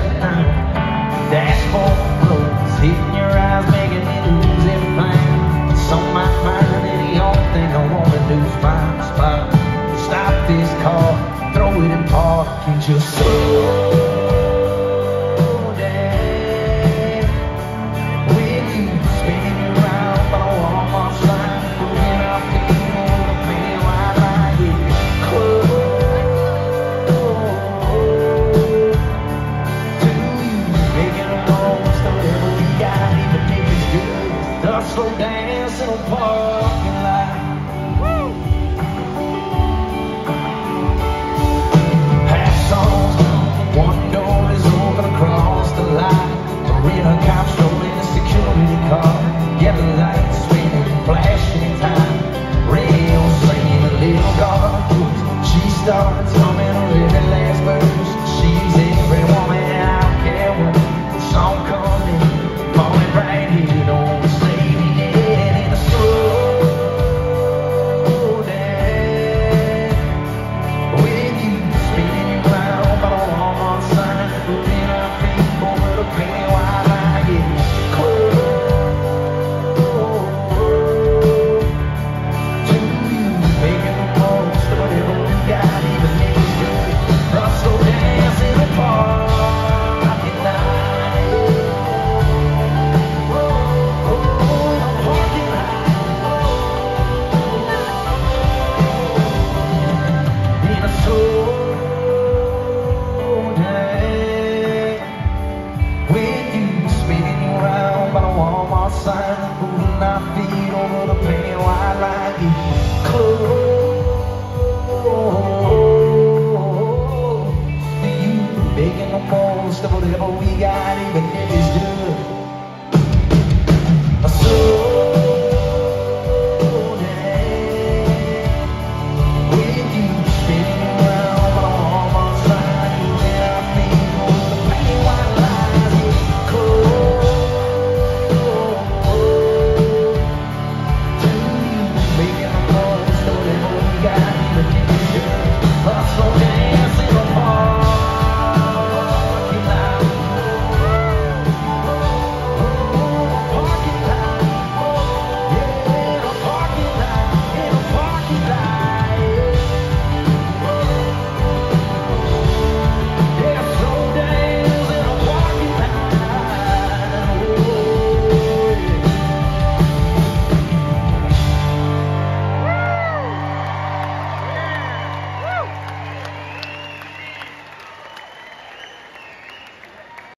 shutting down. Dashboard clothes, hitting your eyes, making you lose everything. It's on my mind, and the only thing I wanna do is find a spot. Stop this car, throw it in park, and just slow down. With you spinning around by the Walmart sign, moving our feet on the pretty white line, getting close to you, making the most of whatever we got, even if it's good. The slow dance in a parking lot. One door is open across the line. We're in a cop strolling in a security car. Yellow lights spinning, flashing in time. Radio singing a little cartoons. She starts humming her every last verse. She's every woman, I don't care what song comes in. Falling right here, don't say it yet. In a slow down with you spinning around by the Walmart sign, moving our feet over the penny while I get close to you, making the most of whatever we got, even if it's good. The slow dance in the parking lot. In a parking lot. In a slow down with you spinning around by the Walmart sign, moving our feet over the penny white line, getting close to you, making the most of whatever we got, even if it's